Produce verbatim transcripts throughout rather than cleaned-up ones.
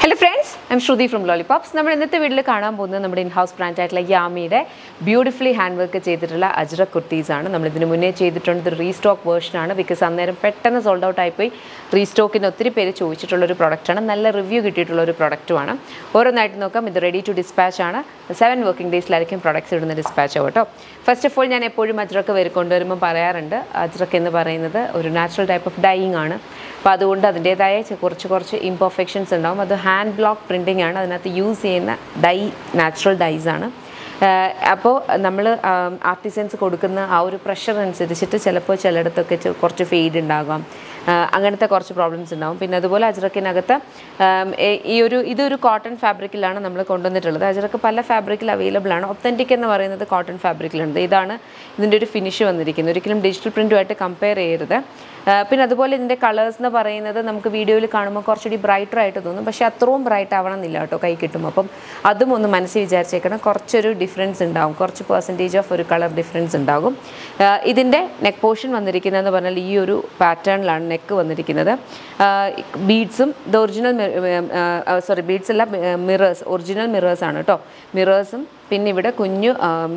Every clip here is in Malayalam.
Hello friends, I'm Shruti from Lollipops. We will see our in-house brand like Yeame beautifully handwork Ajrak Kurtis. We have the restock version because we sold out type restock in a product and review product. It's ready to dispatch seven working days products dispatch. First of all, I am Ajrak Ajrak natural type of dyeing. So, that's imperfections and hand block printing and use dye natural dyes. So, we artisans have pressure and fade അങ്ങനത്തെ കുറച്ച് പ്രോബ്ലംസ് ഉണ്ടാവും പിന്നെ അതുപോലെ അജ്രക്കിനകത്ത് ഈ ഒരു ഇതൊരു കോട്ടൺ ഫാബ്രിക്കിലാണ് നമ്മൾ കൊണ്ടുവന്നിട്ടുള്ളത് അജ്രക്ക് പല ഫാബ്രിക്കിൽ അവൈലബിൾ ആണ് ഒത്തന്റിക് എന്ന് പറയുന്നത് കോട്ടൺ ഫാബ്രിക്കിലുണ്ട് ഇതാണ് ഇതിന്റെ ഒരു ഫിനിഷ് വന്നിരിക്കുന്നത് ഒരിക്കലും ഡിജിറ്റൽ പ്രിന്റുമായിട്ട് കമ്പയർ ചെയ്യരുത് പിന്നെ അതുപോലെ ഇതിന്റെ കളേഴ്സ് എന്ന് പറയുന്നത് നമുക്ക് വീഡിയോയിൽ കാണുമ്പോൾ കുറച്ചുകൂടി ബ്രൈറ്റർ ആയിട്ട് തോന്നും പക്ഷേ അത്രയും ബ്രൈറ്റ് ആവണമെന്നില്ല കേട്ടോ കൈ കിട്ടും അപ്പം അതും ഒന്ന് മനസ്സിൽ വിചാരിച്ചേക്കണം കുറച്ചൊരു ഡിഫറൻസ് ഉണ്ടാവും കുറച്ച് പെർസെന്റേജ് ഓഫ് ഒരു കളർ ഡിഫറൻസ് ഉണ്ടാകും ഇതിന്റെ നെക്ക് പോർഷൻ വന്നിരിക്കുന്നതെന്ന് പറഞ്ഞാൽ ഈ ഒരു പാറ്റേണിലാണ് neck വന്നിരിക്കുന്നത് ബീഡ്സും ദ ഒറിജിനൽ സോറി ബീഡ്സ് അല്ല മിറേഴ്സ് ഒറിജിനൽ മിറേഴ്സ് ആണ് ട്ടോ മിറേഴ്സും പിന്നെ ഇവിടെ കുഞ്ഞു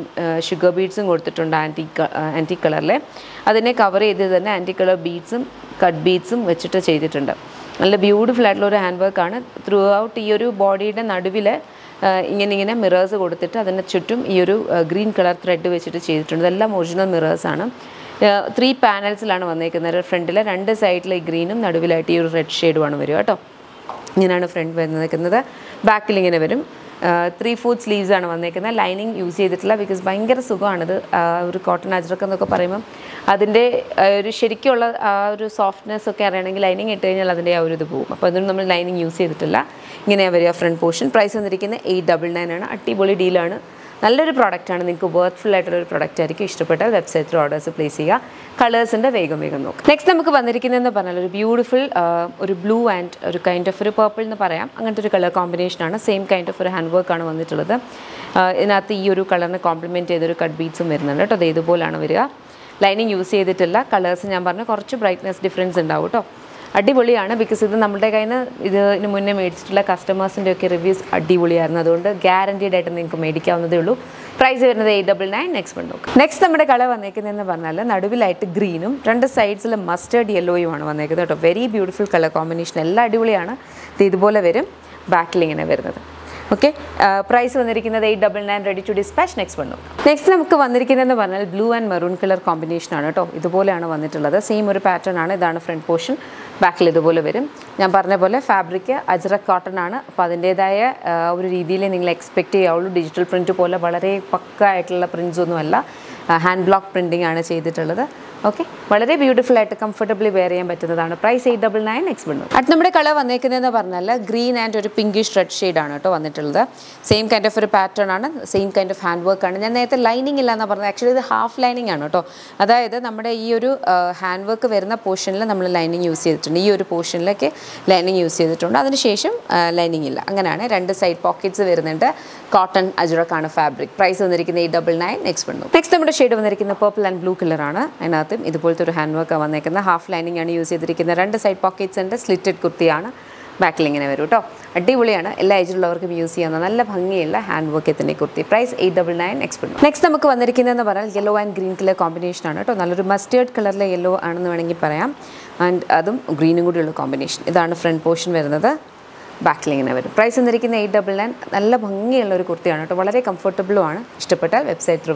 ഷുഗർ ബീഡ്സും കൊടുത്തിട്ടുണ്ട് ആന്റി ആന്റി കളറിലെ അതിനെ കവർ ചെയ്ത് തന്നെ ആന്റി കളർ ബീഡ്സും കട്ട് ബീഡ്സും വെച്ചിട്ട് ചെയ്തിട്ടുണ്ട് നല്ല ബ്യൂട്ടിഫുൾ ആയിട്ടുള്ള ഒരു ഹാൻഡ് വർക്ക് ആണ് ത്രൂ ഔട്ട് ഈ ഒരു ബോഡിയുടെ നടുവിൽ ഇങ്ങനെ ഇങ്ങനെ മിറേഴ്സ് കൊടുത്തിട്ട് അതിന് ചുറ്റും ഈ ഒരു ഗ്രീൻ കളർ ത്രെഡ് വെച്ചിട്ട് ചെയ്തിട്ടുണ്ട് ഇതെല്ലാം ഒറിജിനൽ മിറേഴ്സ് ആണ് three panels ആണ് വന്നിരിക്കുന്നത് ഫ്രണ്ടിലെ രണ്ട് സൈഡിലെ ഗ്രീനും നടുവിലായിട്ട് ഈ ഒരു റെഡ് ഷേഡും ആണ് വരിക കേട്ടോ ഇങ്ങനെയാണ് ഫ്രണ്ട് വന്നിരിക്കുന്നത് ബാക്കിൽ ഇങ്ങനെ വരും three fourth sleeves ആണ് വന്നിരിക്കുന്നത് ലൈനിങ് യൂസ് ചെയ്തിട്ടില്ല ബിക്കോസ് ഭയങ്കര സുഖമാണ് ഇത് ഒരു കോട്ടൺ അജ്രക്ക് എന്നൊക്കെ പറയുമ്പോൾ അതിന്റെ ഒരു ശരിക്കുള്ള ആ ഒരു സോഫ്റ്റ്നെസ് ഒക്കെ അറിയണമെങ്കിൽ ലൈനിങ് ഇട്ട് കഴിഞ്ഞാൽ അതിന്റെ ആ ഒരു ഇത് പോകും അപ്പോൾ അതുകൊണ്ട് നമ്മൾ ലൈനിങ് യൂസ് ചെയ്തിട്ടില്ല ഇങ്ങനെയാണ് വരിക ഫ്രണ്ട് പോർഷൻ പ്രൈസ് വന്നിരിക്കുന്നത് eight ninety-nine ആണ് അടിപൊളി ഡീലാണ് നല്ലൊരു പ്രോഡക്റ്റ് ആണ് നിങ്ങൾക്ക് വർത്ത്ഫുൾ ആയിട്ടുള്ള ഒരു പ്രോഡക്റ്റ് ആയിരിക്കും ഇഷ്ടപ്പെട്ട വെബ്സൈറ്റിൽ ഓർഡേഴ്സ് പ്ലേസ് ചെയ്യുക കളേഴ്സിന്റെ വേഗം വേഗം നോക്കുക നെക്സ്റ്റ് നമുക്ക് വന്നിരിക്കുന്നതെന്ന് പറഞ്ഞാൽ ഒരു ബ്യൂട്ടിഫുൾ ഒരു ബ്ലൂ ആൻഡ് ഒരു കൈൻഡ് ഓഫ് ഒരു പർപ്പിൾ എന്ന് പറയാം അങ്ങനത്തെ ഒരു കളർ കോമ്പിനേഷൻ ആണ് സെയിം കൈൻഡ് ഓഫ് ഒരു ഹാൻഡ് വർക്ക് ആണ് വന്നിട്ടുള്ളത് ഇതിനകത്ത് ഈ ഒരു കളറിനെ കോംപ്ലിമെന്റ് ചെയ്തൊരു കട്ട് ബീഡ്സും വരുന്നുണ്ട് കേട്ടോ അത് ഇതുപോലാണ് വരിക ലൈനിങ് യൂസ് ചെയ്തിട്ടില്ല കളേഴ്സ് ഞാൻ പറഞ്ഞു കുറച്ച് ബ്രൈറ്റ്നെസ് ഡിഫറൻസ് ഉണ്ടാവും കേട്ടോ അടിപൊളിയാണ് ബിക്കോസ് ഇത് നമ്മുടെ കയ്യിൽ നിന്ന് ഇതിന് മുന്നേ മേടിച്ചിട്ടുള്ള കസ്റ്റമേഴ്സിൻ്റെ ഒക്കെ റിവ്യൂസ് അടിപൊളിയായിരുന്നു അതുകൊണ്ട് ഗ്യാരണ്ടീഡ് ആയിട്ട് നിങ്ങൾക്ക് മേടിക്കാവുന്നതേ ഉള്ളൂ പ്രൈസ് വരുന്നത് eight ninety-nine നെക്സ്റ്റ് വൺ നോക്കാം നെക്സ്റ്റ് നമ്മുടെ കളർ വന്നേക്കുന്നതെന്ന് പറഞ്ഞാൽ നടുവിലായിട്ട് ഗ്രീനും രണ്ട് സൈഡ്സിൽ മസ്റ്റേർഡ് യെല്ലോയുമാണ് വന്നേക്കുന്നത് കേട്ടോ വെരി ബ്യൂട്ടിഫുൾ കളർ കോമ്പിനേഷൻ എല്ലാം അടിപൊളിയാണ് ഇത് ഇതുപോലെ വരും ബാക്കിൽ ഇങ്ങനെ വരുന്നത് ഓക്കെ പ്രൈസ് വന്നിരിക്കുന്നത് eight ninety-nine ready to dispatch next one നോക്കാം നെക്സ്റ്റ് നമുക്ക് വന്നിരിക്കുന്നതെന്ന് പറഞ്ഞാൽ blue and maroon colour combination ആണ് കേട്ടോ ഇതുപോലെയാണ് വന്നിട്ടുള്ളത് സെയിം ഒരു പാറ്റേൺ ആണ് ഇതാണ് ഫ്രണ്ട് പോർഷൻ ബാക്കിൽ ഇതുപോലെ വരും ഞാൻ പറഞ്ഞ പോലെ ഫാബ്രിക് അജ്രക് കോട്ടൺ ആണ് അപ്പോൾ അതിൻ്റെതായ ഒരു രീതിയിൽ നിങ്ങൾ എക്സ്പെക്ട് ചെയ്യാവുള്ളൂ ഡിജിറ്റൽ പ്രിൻറ്റ് പോലെ വളരെ പക്ക ആയിട്ടുള്ള പ്രിൻറ്റ്സ് ഒന്നുമല്ല ഹാൻഡ് ബ്ലോക്ക് പ്രിൻറ്റിംഗ് ആണ് ചെയ്തിട്ടുള്ളത് ഓക്കെ വളരെ ബ്യൂട്ടിഫുൾ ആയിട്ട് കംഫർട്ടബിളി വെയർ ചെയ്യാൻ പറ്റുന്നതാണ് price eight ninety-nine next one അത് നമ്മുടെ കളർ വന്നേക്കുന്നതെന്ന് പറഞ്ഞാൽ ഗ്രീൻ ആൻഡ് ഒരു പിങ്കിഷ് റെഡ് ഷെയ്ഡാണ് കേട്ടോ വന്നിട്ടുള്ളത് സെയിം കൈൻഡ് ഓഫ് ഒരു പാറ്റേൺ ആണ് same kind of hand work ആണ് ഞാൻ നേരത്തെ ലൈനിങ് ഇല്ല എന്നാണ് പറഞ്ഞത് ആക്ച്വലി ഇത് ഹാഫ് ലൈനിങ് ആണ് കേട്ടോ അതായത് നമ്മുടെ ഈ ഒരു ഹാൻഡ് വർക്ക് വരുന്ന പോർഷനിൽ നമ്മൾ ലൈനിങ് യൂസ് ചെയ്തിട്ടുണ്ട് ഈ ഒരു പോർഷനിലേക്ക് ലൈനിങ് യൂസ് ചെയ്തിട്ടുണ്ട് അതിനുശേഷം ലൈനിങ് ഇല്ല അങ്ങനെയാണ് രണ്ട് സൈഡ് പോക്കറ്റ്സ് വരുന്നുണ്ട് കോട്ടൺ അജ്രക് ആണ് ഫാബ്രിക് പ്രൈസ് വന്നിരിക്കുന്നത് eight ninety-nine next one next നമ്മുടെ ഷെയ്ഡ് വന്നിരിക്കുന്നത് പർപ്പിൾ ആൻഡ് ബ്ലൂ കളറാണ് അതിനകത്ത് ഇതുപോലത്തെ ഒരു ഹാൻഡ് വർക്ക് വന്നേക്കുന്നത് ഹാഫ് ലൈനിങ് ആണ് യൂസ് ചെയ്തിരിക്കുന്നത് രണ്ട് സൈഡ് പോക്കറ്റ്സ് ഉണ്ട് സ്ലിറ്റഡ് കുർത്തിയാണ് ബാക്കിൽ ഇങ്ങനെ വരും കേട്ടോ അടിപൊളിയാണ് എല്ലാ ഏജിലുള്ളവർക്കും യൂസ് ചെയ്യാവുന്ന നല്ല ഭംഗിയുള്ള ഹാൻഡ് വർക്ക് എത്തുന്ന kurti price eight ninety-nine next one next നമുക്ക് വന്നിരിക്കുന്നതെന്ന് പറഞ്ഞാൽ yellow and green colour combination ആണ് കേട്ടോ നല്ലൊരു മസ്റ്റേർഡ് കളറിലെ യെല്ലോ ആണെന്ന് വേണമെങ്കിൽ പറയാം ആൻഡ് അതും ഗ്രീനും കൂടിയുള്ള കോമ്പിനേഷൻ ഇതാണ് ഫ്രണ്ട് പോർഷൻ വരുന്നത് ബാക്കിൽ ഇങ്ങനെ വരും പ്രൈസ് വന്നിരിക്കുന്ന eight ninety-nine നല്ല ഭംഗിയുള്ള ഒരു കുർത്തിയാണ് കേട്ടോ വളരെ കംഫർട്ടബിളും ആണ് ഇഷ്ടപ്പെട്ടാൽ വെബ്സൈറ്റിൽ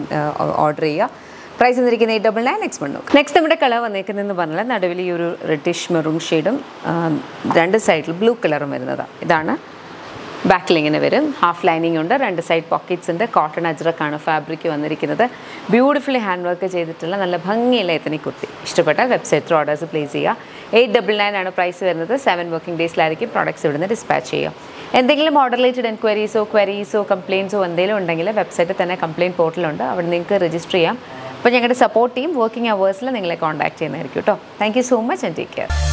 ഓർഡർ ചെയ്യുക പ്രൈസ് വന്നിരിക്കുന്ന eight ninety-nine next one next നമ്മുടെ കളർ വന്നേക്കുന്നതെന്ന് പറഞ്ഞാൽ നടുവിൽ ഈ ഒരു റെഡിഷ് മെറൂൺ ഷെയ്ഡും രണ്ട് സൈഡിൽ ബ്ലൂ കളറും വരുന്നതാണ് ഇതാണ് ബാക്കിൽ ഇങ്ങനെ വരും ഹാഫ് ലൈനിങ് ഉണ്ട് രണ്ട് സൈഡ് പോക്കറ്റ്സ് ഉണ്ട് കോട്ടൺ അജ്രക് ആണ് ഫാബ്രിക് വന്നിരിക്കുന്നത് ബ്യൂട്ടിഫുള്ളി ഹാൻഡ് വർക്ക് ചെയ്തിട്ടുള്ള നല്ല ഭംഗിയുള്ള എത്തനിക് കുർത്തി ഇഷ്ടപ്പെട്ടാൽ വെബ്സൈറ്റിൽ ഓർഡേഴ്സ് പ്ലേസ് ചെയ്യുക eight ninety-nine ആണ് പ്രൈസ് വരുന്നത് സെവൻ വർക്കിംഗ് ഡേയ്സിലായിരിക്കും പ്രോഡക്ട്സ് ഇവിടുന്ന് ഡിസ്പാച്ച് ചെയ്യുക എന്തെങ്കിലും ഓർഡർ റിലേറ്റഡ് എൻക്വയറീസോ ക്വയറീസോ കംപ്ലയിൻസോ എന്തെങ്കിലും ഉണ്ടെങ്കിൽ വെബ്സൈറ്റിൽ തന്നെ കംപ്ലയിൻറ്റ് പോർട്ടലുണ്ട് അവിടെ നിങ്ങൾക്ക് രജിസ്റ്റർ ചെയ്യാം അപ്പോൾ ഞങ്ങളുടെ സപ്പോർട്ട് ടീം വർക്കിംഗ് അവേഴ്സിൽ നിങ്ങളെ കോൺടാക്ട് ചെയ്യുന്നതായിരിക്കും കേട്ടോ thank you so much and take care